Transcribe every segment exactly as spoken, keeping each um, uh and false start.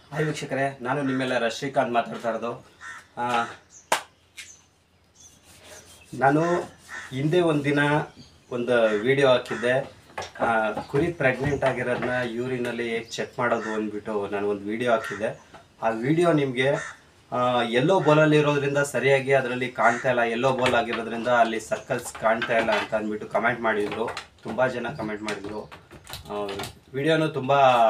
Hi ವೀಕ್ಷಕರೇ, ನಾನು ನಿಮ್ಮೆಲ್ಲರ ಶ್ರೀಕಾಂತ್ ಮಾತಾಡ್ತಾ ಇರೋದು. ನಾನು ಹಿಂದೆ ಒಂದು ದಿನ ಒಂದು ವಿಡಿಯೋ ಹಾಕಿದ್ದೆ. ಕುರಿ ಪ್ರೆಗ್ನೆಂಟ್ ಆಗಿರೋದನ್ನ ಯೂರಿನಲ್ಲಿ ಹೇಗೆ ಚೆಕ್ ಮಾಡೋದು ಅಂದ್ಬಿಟ್ಟು ನಾನು ಒಂದು ವಿಡಿಯೋ ಹಾಕಿದ್ದೆ. ಆ ವಿಡಿಯೋ ನಿಮಗೆ ಎಲ್ಲೋ ಬೋಲಲ್ಲಿ ಇರೋದ್ರಿಂದ ಸರಿಯಾಗಿ ಅದರಲ್ಲಿ ಕಾಣ್ತಾ ಇಲ್ಲ, ಎಲ್ಲೋ ಬೋಲ್ ಆಗಿರೋದ್ರಿಂದ ಅಲ್ಲಿ ಸರ್ಕಲ್ಸ್ ಕಾಣ್ತಾ ಇಲ್ಲ ಅಂತ ಅಂದ್ಬಿಟ್ಟು ಕಮೆಂಟ್ ಮಾಡಿದರು. ತುಂಬ ಜನ ಕಮೆಂಟ್ ಮಾಡಿದರು. ವಿಡಿಯೋನು ತುಂಬ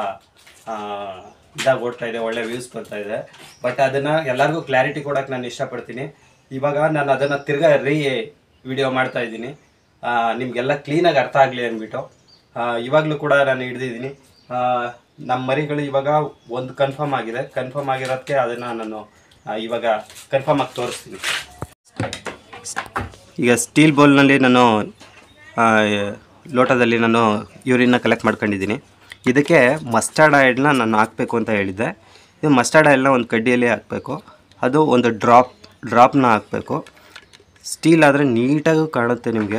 ಇದಾಗಿ ಓಡ್ತಾ ಇದೆ, ಒಳ್ಳೆ ವ್ಯೂಸ್ ಬರ್ತಾ ಇದೆ. ಬಟ್ ಅದನ್ನು ಎಲ್ಲರಿಗೂ ಕ್ಲಾರಿಟಿ ಕೊಡೋಕ್ಕೆ ನಾನು ಇಷ್ಟಪಡ್ತೀನಿ. ಇವಾಗ ನಾನು ಅದನ್ನು ತಿರ್ಗಾ ರೀ ವಿಡಿಯೋ ಮಾಡ್ತಾ ಇದ್ದೀನಿ, ನಿಮಗೆಲ್ಲ ಕ್ಲೀನಾಗಿ ಅರ್ಥ ಆಗಲಿ ಅಂದ್ಬಿಟ್ಟು. ಇವಾಗಲೂ ಕೂಡ ನಾನು ಹಿಡ್ದಿದ್ದೀನಿ. ನಮ್ಮ ಮರಿಗಳು ಇವಾಗ ಒಂದು ಕನ್ಫರ್ಮ್ ಆಗಿದೆ. ಕನ್ಫರ್ಮ್ ಆಗಿರೋದಕ್ಕೆ ಅದನ್ನು ನಾನು ಇವಾಗ ಕನ್ಫರ್ಮ್ ಆಗಿ ತೋರಿಸ್ತೀನಿ. ಈಗ ಸ್ಟೀಲ್ ಬೌಲ್ನಲ್ಲಿ ನಾನು ಲೋಟದಲ್ಲಿ ನಾನು ಯೂರಿನ್ನ ಕಲೆಕ್ಟ್ ಮಾಡ್ಕೊಂಡಿದ್ದೀನಿ. ಇದಕ್ಕೆ ಮಸ್ಟರ್ಡ್ ಆಯಿಲ್ನ ನಾನು ಹಾಕಬೇಕು ಅಂತ ಹೇಳಿದ್ದೆ. ಇದು ಮಸ್ಟರ್ಡ್ ಆಯಿಲ್ನ ಒಂದು ಕಡ್ಡಿಯಲ್ಲಿ ಹಾಕಬೇಕು. ಅದು ಒಂದು ಡ್ರಾಪ್ ಡ್ರಾಪ್ನ ಹಾಕಬೇಕು. ಸ್ಟೀಲ್ ಆದರೆ ನೀಟಾಗಿ ಕಾಣುತ್ತೆ ನಿಮಗೆ.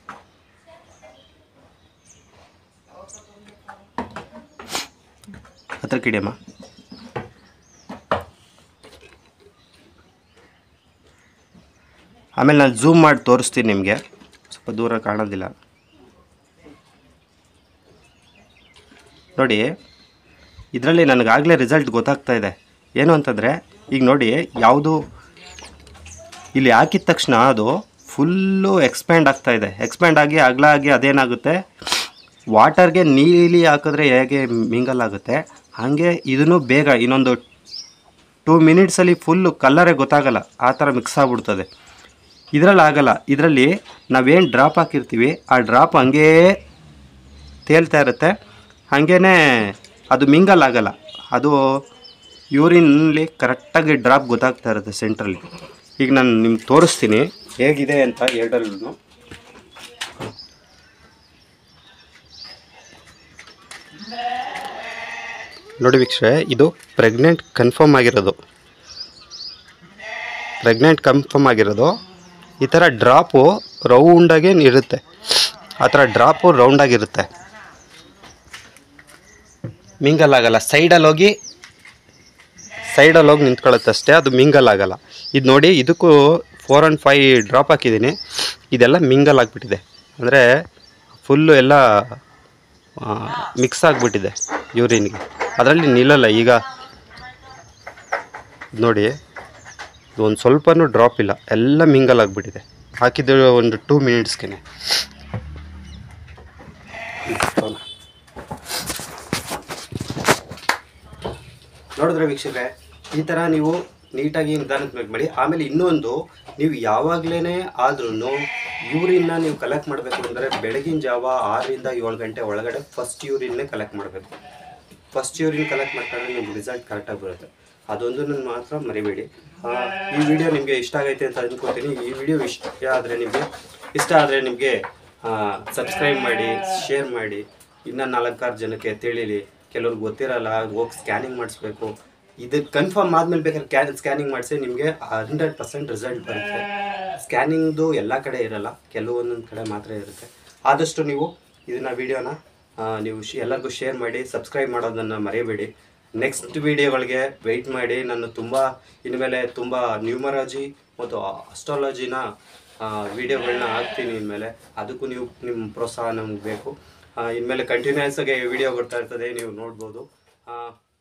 ಹತ್ರ ಕಿಡಿಯಮ್ಮ. ಆಮೇಲೆ ನಾನು ಝೂಮ್ ಮಾಡಿ ತೋರಿಸ್ತೀನಿ ನಿಮಗೆ, ಸ್ವಲ್ಪ ದೂರ ಕಾಣೋದಿಲ್ಲ ನೋಡಿ. ಇದರಲ್ಲಿ ನನಗಾಗಲೇ ರಿಸಲ್ಟ್ ಗೊತ್ತಾಗ್ತಾ ಇದೆ. ಏನು ಅಂತಂದರೆ, ಈಗ ನೋಡಿ, ಯಾವುದು ಇಲ್ಲಿ ಹಾಕಿದ ತಕ್ಷಣ ಅದು ಫುಲ್ಲು ಎಕ್ಸ್ಪ್ಯಾಂಡ್ ಆಗ್ತಾಯಿದೆ. ಎಕ್ಸ್ಪ್ಯಾಂಡ್ ಆಗಿ ಅಗಲ ಆಗಿ ಅದೇನಾಗುತ್ತೆ, ವಾಟರ್ಗೆ ನೀಲಿ ಹಾಕಿದ್ರೆ ಹೇಗೆ ಮಿಂಗಲ್ ಆಗುತ್ತೆ ಹಾಗೆ ಇದನ್ನು ಬೇಗ ಇನ್ನೊಂದು ಟೂ ಮಿನಿಟ್ಸಲ್ಲಿ ಫುಲ್ಲು ಕಲ್ಲರೇ ಗೊತ್ತಾಗಲ್ಲ, ಆ ಥರ ಮಿಕ್ಸ್ ಆಗಿಬಿಡ್ತದೆ. ಇದರಲ್ಲಿ ಆಗಲ್ಲ. ಇದರಲ್ಲಿ ನಾವೇನು ಡ್ರಾಪ್ ಹಾಕಿರ್ತೀವಿ ಆ ಡ್ರಾಪ್ ಹಂಗೇ ತೇಲ್ತಾ ಇರುತ್ತೆ, ಹಾಗೇ ಅದು ಮಿಂಗಲ್ ಆಗಲ್ಲ. ಅದು ಯೂರಿನಲ್ಲಿ ಕರೆಕ್ಟಾಗಿ ಡ್ರಾಪ್ ಗೊತ್ತಾಗ್ತಾ ಇರುತ್ತೆ ಸೆಂಟ್ರಲ್ಲಿ. ಈಗ ನಾನು ನಿಮ್ಗೆ ತೋರಿಸ್ತೀನಿ ಹೇಗಿದೆ ಅಂತ ಎರಡರಲ್ಲೂ. ನೋಡಿ ವೀಕ್ಷಕರೇ, ಇದು ಪ್ರೆಗ್ನೆಂಟ್ ಕನ್ಫರ್ಮ್ ಆಗಿರೋದು. ಪ್ರೆಗ್ನೆಂಟ್ ಕನ್ಫರ್ಮ್ ಆಗಿರೋದು ಈ ಥರ ಡ್ರಾಪು ರೌಂಡಾಗಿ ಇರುತ್ತೆ. ಆ ಥರ ಡ್ರಾಪು ರೌಂಡಾಗಿರುತ್ತೆ, ಮಿಂಗಲ್ ಆಗಲ್ಲ. ಸೈಡಲ್ಲಿ ಹೋಗಿ ಸೈಡಲ್ಲಿ ಹೋಗಿ ನಿಂತ್ಕೊಳ್ಳುತ್ತೆ ಅಷ್ಟೇ, ಅದು ಮಿಂಗಲ್ ಆಗಲ್ಲ. ಇದು ನೋಡಿ, ಇದಕ್ಕೂ ಫೋರ್ ಆ್ಯಂಡ್ ಫೈ ಡ್ರಾಪ್ ಹಾಕಿದ್ದೀನಿ. ಇದೆಲ್ಲ ಮಿಂಗಲ್ ಆಗಿಬಿಟ್ಟಿದೆ, ಅಂದರೆ ಫುಲ್ಲು ಎಲ್ಲ ಮಿಕ್ಸ್ ಆಗಿಬಿಟ್ಟಿದೆ ಯೂರಿನ್ಗೆ. ಅದರಲ್ಲಿ ನಿಲ್ಲಲ್ಲ. ಈಗ ನೋಡಿ, ಒಂದು ಸ್ವಲ್ಪನೂ ಡ್ರಾಪ್ ಇಲ್ಲ, ಎಲ್ಲ ಮಿಂಗಲ್ ಆಗಿಬಿಟ್ಟಿದೆ. ಹಾಕಿದ್ದು ಒಂದು ಟೂ ಮಿನಿಟ್ಸ್ಗೆ. ನೋಡಿದ್ರೆ ವೀಕ್ಷಕರೇ, ಈ ಥರ ನೀವು ನೀಟಾಗಿ ನಿಧಾನಕ್ಕೆ ಮೇಕ್ ಮಾಡಿ. ಆಮೇಲೆ ಇನ್ನೊಂದು, ನೀವು ಯಾವಾಗಲೇ ಆದ್ರೂ ಯೂರಿನ್ನ ನೀವು ಕಲೆಕ್ಟ್ ಮಾಡಬೇಕು ಅಂದರೆ ಬೆಳಗಿನ ಜಾವ ಆರರಿಂದ ಏಳು ಗಂಟೆ ಒಳಗಡೆ ಫಸ್ಟ್ ಯೂರಿನ್ನೇ ಕಲೆಕ್ಟ್ ಮಾಡಬೇಕು. ಫಸ್ಟ್ ಯೂರಿನ್ ಕಲೆಕ್ಟ್ ಮಾಡ್ಕೊಂಡ್ರೆ ನಿಮ್ಗೆ ರಿಸಲ್ಟ್ ಕರೆಕ್ಟಾಗಿ ಬರುತ್ತೆ. ಅದೊಂದು ನನ್ನ ಮಾತ್ರ ಮರಿಬೇಡಿ. ಈ ವಿಡಿಯೋ ನಿಮಗೆ ಇಷ್ಟ ಆಗೈತೆ ಅಂತ ಅಂದ್ಕೊತೀನಿ. ಈ ವಿಡಿಯೋ ಇಷ್ಟ ಆದರೆ ನಿಮಗೆ ಇಷ್ಟ ಆದರೆ ನಿಮಗೆ ಸಬ್ಸ್ಕ್ರೈಬ್ ಮಾಡಿ, ಶೇರ್ ಮಾಡಿ, ಇನ್ನೂ ನಾಲ್ಕಾರು ಜನಕ್ಕೆ ತಿಳಿಲಿ. ಕೆಲವ್ರಿಗೆ ಗೊತ್ತಿರಲ್ಲ, ಹೋಗಿ ಸ್ಕ್ಯಾನಿಂಗ್ ಮಾಡಿಸ್ಬೇಕು. ಇದು ಕನ್ಫರ್ಮ್ ಆದಮೇಲೆ ಬೇಕಾದ್ರೆ ಕ್ಯಾ ಸ್ಕ್ಯಾನಿಂಗ್ ಮಾಡಿಸಿ, ನಿಮಗೆ ಹಂಡ್ರೆಡ್ ಪರ್ಸೆಂಟ್ ರಿಸಲ್ಟ್ ಬರುತ್ತೆ. ಸ್ಕ್ಯಾನಿಂಗ್ದು ಎಲ್ಲ ಕಡೆ ಇರೋಲ್ಲ, ಕೆಲವೊಂದೊಂದು ಕಡೆ ಮಾತ್ರ ಇರುತ್ತೆ. ಆದಷ್ಟು ನೀವು ಇದನ್ನು ವಿಡಿಯೋನ ನೀವು ಶ್ ಎಲ್ಲರಿಗೂ ಶೇರ್ ಮಾಡಿ, ಸಬ್ಸ್ಕ್ರೈಬ್ ಮಾಡೋದನ್ನು ಮರೆಯಬೇಡಿ. ನೆಕ್ಸ್ಟ್ ವಿಡಿಯೋಗಳಿಗೆ ವೆಯ್ಟ್ ಮಾಡಿ. ನಾನು ತುಂಬ ಇನ್ಮೇಲೆ ತುಂಬ ನ್ಯೂಮರಾಲಜಿ ಮತ್ತು ಅಸ್ಟ್ರಾಲಜಿನ ವಿಡಿಯೋಗಳನ್ನ ಹಾಕ್ತೀನಿ ಇನ್ಮೇಲೆ. ಅದಕ್ಕೂ ನೀವು ನಿಮ್ಮ ಪ್ರೋತ್ಸಾಹ ನಮ್ಗೆ ಬೇಕು. ಇನ್ಮೇಲೆ ಕಂಟಿನ್ಯೂಸ್ ಆಗಿ ವಿಡಿಯೋ ಬರ್ತಾ ಇರ್ತದೆ, ನೀವು ನೋಡ್ಬೋದು.